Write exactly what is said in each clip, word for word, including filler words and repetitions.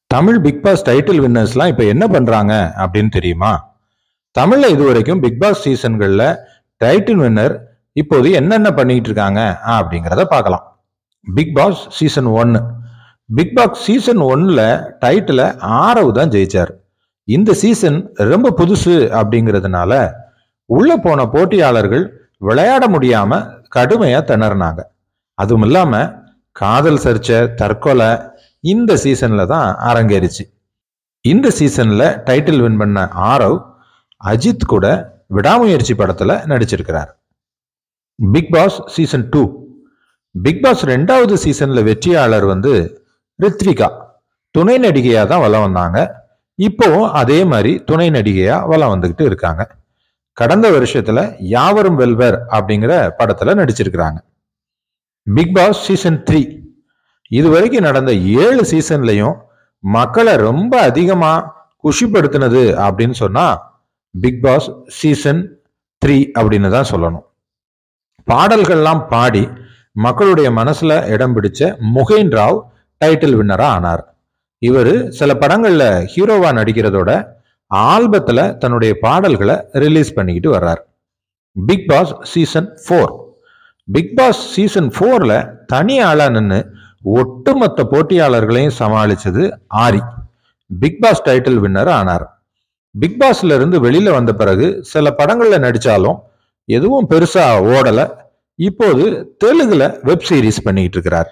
Tamil Bigg Boss title வின்னர்ஸ்லாம் இப்போ என்ன பண்றாங்க அப்படின்னு தெரியுமா? தமிழ்ல இதுவரைக்கும் பிக் பாஸ் சீசன்கள்ல டைட்டில் வின்னர் இப்போது என்னென்ன பண்ணிட்டு இருக்காங்க அப்படிங்கிறத பார்க்கலாம். பிக் பாஸ் சீசன் ஒன்னு பிக் பாஸ் சீசன் ஒன்ல டைட்டில ஆரவ் தான் ஜெயிச்சார். இந்த சீசன் ரொம்ப புதுசு அப்படிங்கிறதுனால உள்ள போன போட்டியாளர்கள் விளையாட முடியாம கடுமையா திணறினாங்க. அதுவும் இல்லாம காதல் சர்ச்சை, தற்கொலை இந்த சீசன்ல தான் அரங்கேறிச்சு. இந்த சீசன்ல டைட்டில் வின் பண்ண ஆரவ் அஜித் கூட விடாமுயற்சி படத்துல நடிச்சிருக்கிறார். Bigg Boss season two Bigg Boss ரெண்டாவது சீசன்ல வெற்றியாளர் வந்து ரித்விகா துணை நடிகையா தான் வலம் வந்தாங்க. இப்போ அதே மாதிரி துணை நடிகையா வலம் வந்துகிட்டு இருக்காங்க. கடந்த வருஷத்துல யாவரும் வெல்வர் அப்படிங்கிற படத்துல நடிச்சிருக்கிறாங்க. பிக் பாஸ் சீசன் த்ரீ இதுவரைக்கும் நடந்த ஏழு சீசன்லையும் மக்களை ரொம்ப அதிகமா குஷிப்படுத்தினது அப்படின்னு சொன்னா பிக் பாஸ் சீசன் த்ரீ அப்படின்னு தான் சொல்லணும். பாடல்கள்லாம் பாடி மக்களுடைய மனசுல இடம் பிடிச்ச முகேன் ராவ் டைட்டில் வின்னரா ஆனார். இவர் சில படங்கள்ல ஹீரோவா நடிக்கிறதோட ஆல்பத்துல தன்னுடைய பாடல்களை ரிலீஸ் பண்ணிக்கிட்டு வர்றார். Bigg Boss season four Bigg Boss season ஃபோர்ல தனி ஆளா நின்று ஒட்டுமொத்த போட்டியாளர்களையும் சமாளிச்சது Aari. Bigg Boss title winner ஆனார். பிக் பாஸ்ல இருந்து வெளியில வந்த பிறகு சில படங்கள்ல நடிச்சாலும் எதுவும் பெருசா ஓடல. இப்போது தெலுங்குல வெப் சீரிஸ் பண்ணிட்டு இருக்கிறார்.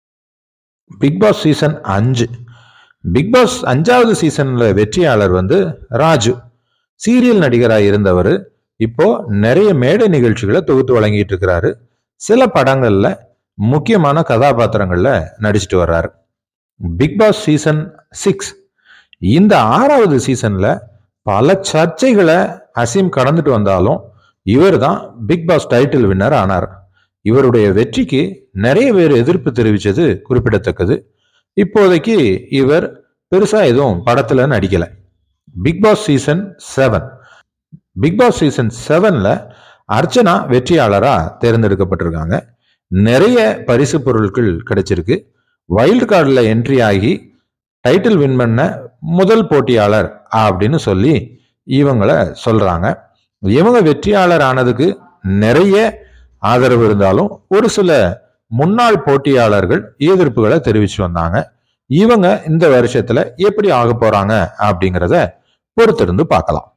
பிக் பாஸ் சீசன் அஞ்சு பிக் பாஸ் அஞ்சாவது சீசன்ல வெற்றியாளர் வந்து ராஜு. சீரியல் நடிகராக இருந்தவர் இப்போ நிறைய மேடை நிகழ்ச்சிகளை தொகுத்து வழங்கிட்டு இருக்கிறாரு. சில படங்கள்ல முக்கியமான கதாபாத்திரங்கள்ல நடிச்சிட்டு வர்றாரு. பிக் பாஸ் சீசன் சிக்ஸ் இந்த ஆறாவது சீசன்ல பல சர்ச்சைகளை அசீம் கடந்துட்டு வந்தாலும் இவர் தான் பிக் பாஸ் டைட்டில் வின்னர் ஆனார். இவருடைய வெற்றிக்கு நிறைய பேர் எதிர்ப்பு தெரிவித்தது குறிப்பிடத்தக்கது. இப்போதைக்கு இவர் பெருசா எதுவும் படத்துல நடிக்கல. Bigg Boss season seven Bigg Boss season செவன்ல அர்ச்சனா வெற்றியாளரா தேர்ந்தெடுக்கப்பட்டிருக்காங்க. நிறைய பரிசு பொருட்கள் கிடைச்சிருக்கு. வைல்டு கார்டில் என்ட்ரி ஆகி டைட்டில் வின் பண்ண முதல் போட்டியாளர் அப்படின்னு சொல்லி இவங்களை சொல்றாங்க. இவங்க வெற்றியாளர் ஆனதுக்கு நிறைய ஆதரவு இருந்தாலும் ஒரு சில முன்னாள் போட்டியாளர்கள் எதிர்ப்புகளை தெரிவிச்சு வந்தாங்க. இவங்க இந்த வருஷத்துல எப்படி ஆக போறாங்க அப்படிங்கிறத பொறுத்திருந்து பார்க்கலாம்.